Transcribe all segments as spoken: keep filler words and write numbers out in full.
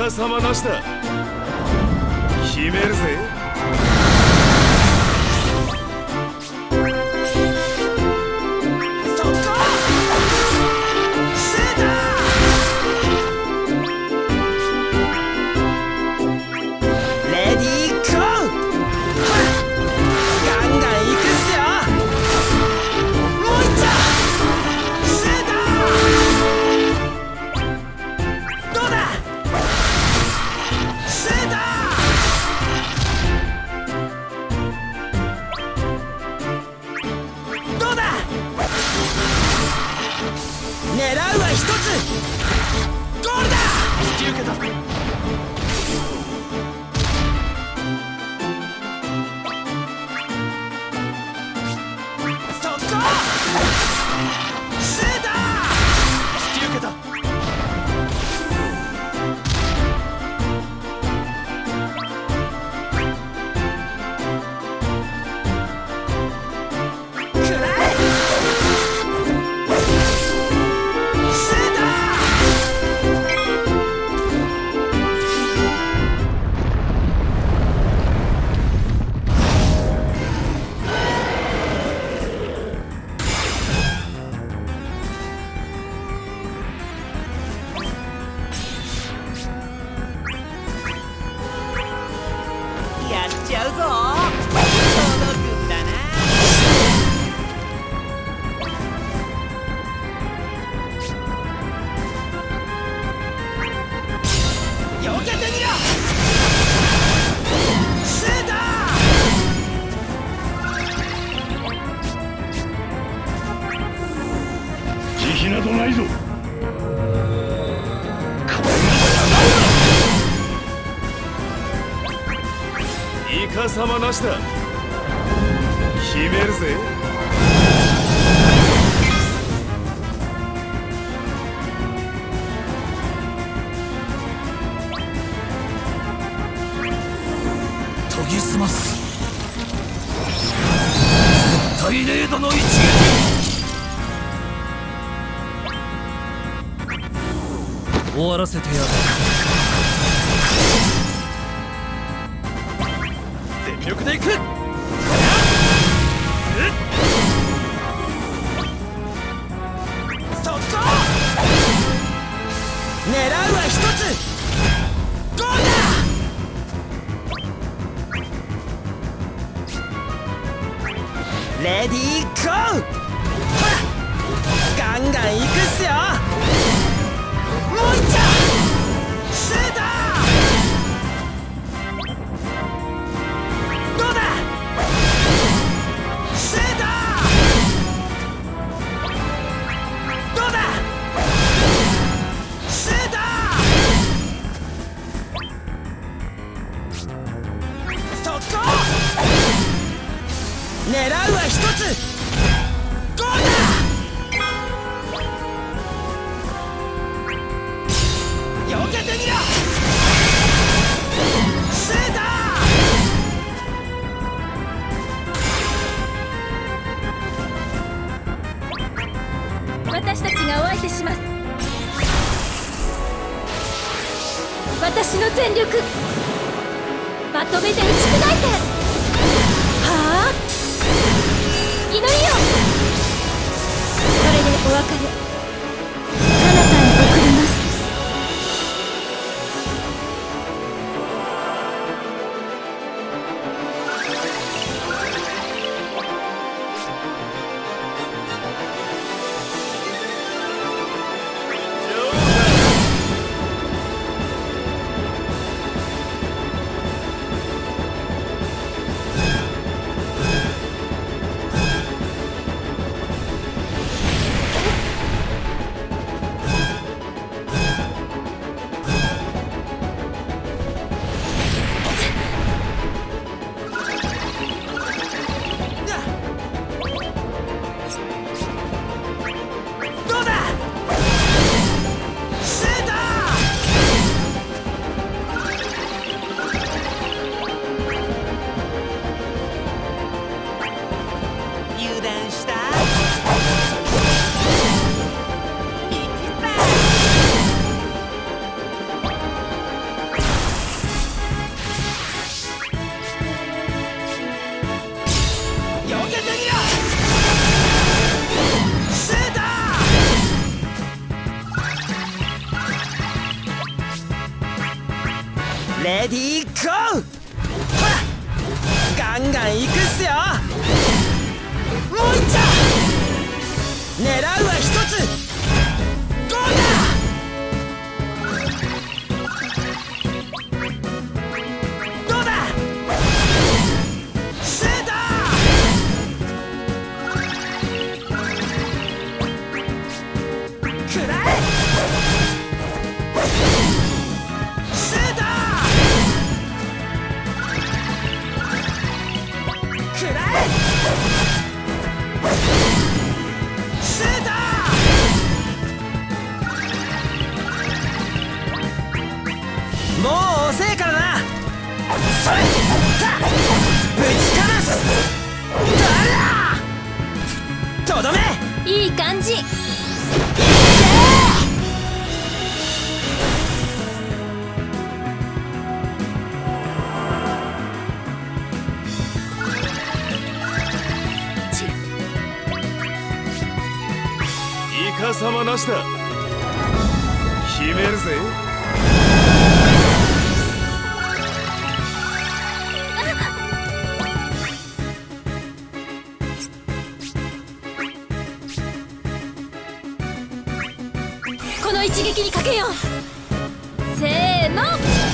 かさまなしだ。決めるぜ。 狙うは一つ。ゴールだ。引き受けた。そこ。シュート。引き受けた。やっちゃうぞ。届くんだな。避けてみろ。シュート。 慈悲などないぞ。いかさまなしだ。決めるぜ。 研ぎ澄ます。絶対レードの一撃。終わらせてやる。全力でいく。そこ。狙うは一つ。ゴールだ。レディーゴー。ほらガンガンいくっすよ。もういっちゃう。シュート。どうだ。シュート。どうだ。シュート。そこ。狙うは一つ。ゴールだ。避けてみろ。シュート。 私たちがお相手します。私の全力まとめて打ち砕いて。はあ、祈りよ。これでお別れ。彼方へ送ります。 レディーゴー。ほらガンガンいくっすよ。もういっちゃ狙うは一つ。ゴーだ。どうだ。シュート。くらえ。シュート。くらえ。シュート。もう遅えからな。それたぶちかます。だらとどめ。 いい感じ。 イカサマなしだ。決めるぜ。 この一撃にかけよう。せーの。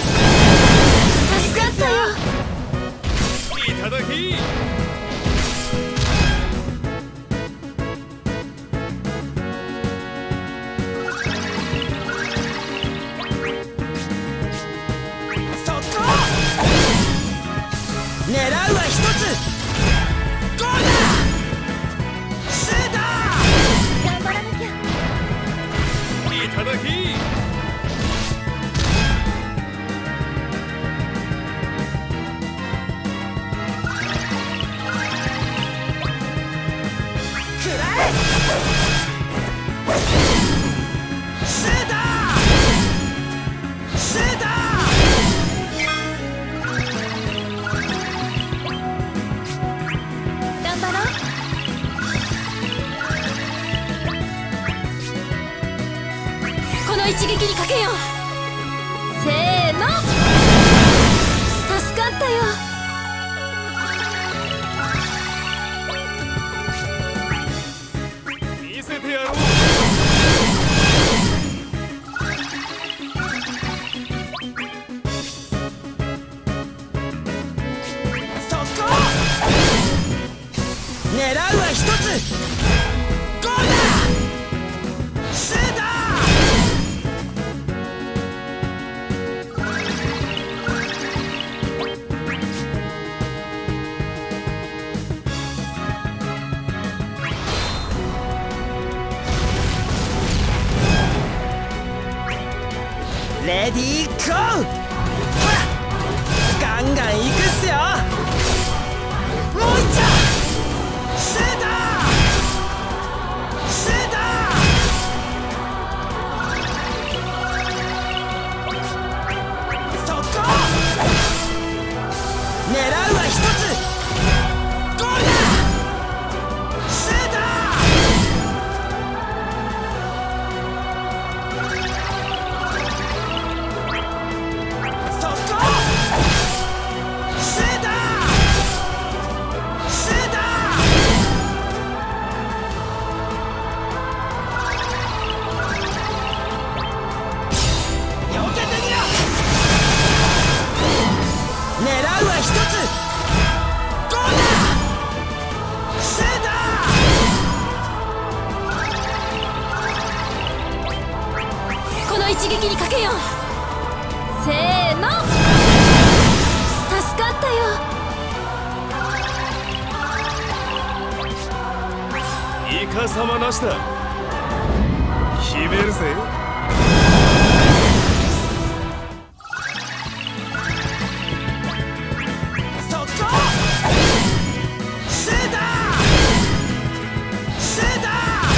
助かったよ。 いただき。 狙うは一つ。ゴールだ。シュート。 頑張らなきゃ。 いただき。 くらえ。シュート。シュート。 頑張ろう。この一撃にかけよう。せーの。助かったよ。 見せてやろう。 そこ。狙うは一つ。ゴールだ。シュート。レディーゴー。ほらガンガンいくっすよ。もういっちゃシュート。シュート。そこ。狙うは一つ。ゴールだ。シュート。そこ。シュート。シュート。避けてみろ。狙うは一つ。ゴールだ。シュート。 この一撃にかけよう。せーの。助かったよ。 イカサマなしだ。決めるぜ。 そこ。シュート。シュート。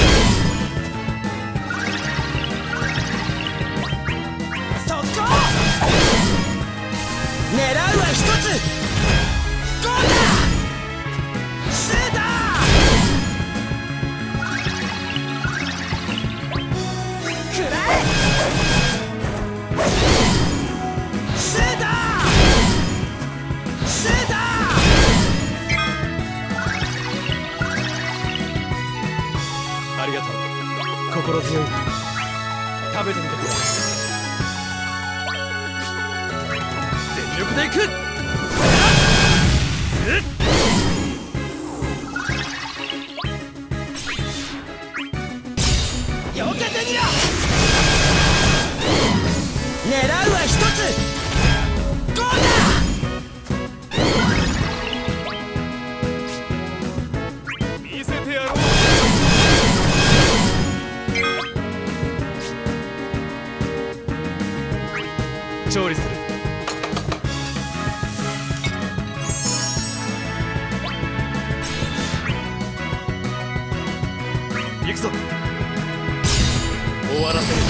そこ。狙うは一つ。ゴールだ。シュート。くらえ。 心強い。食べてみてくれ。全力でいく。 避けてみろ。狙うは一つ。どうだ。 見せてやろう。調理する。行くぞ。終わらせる。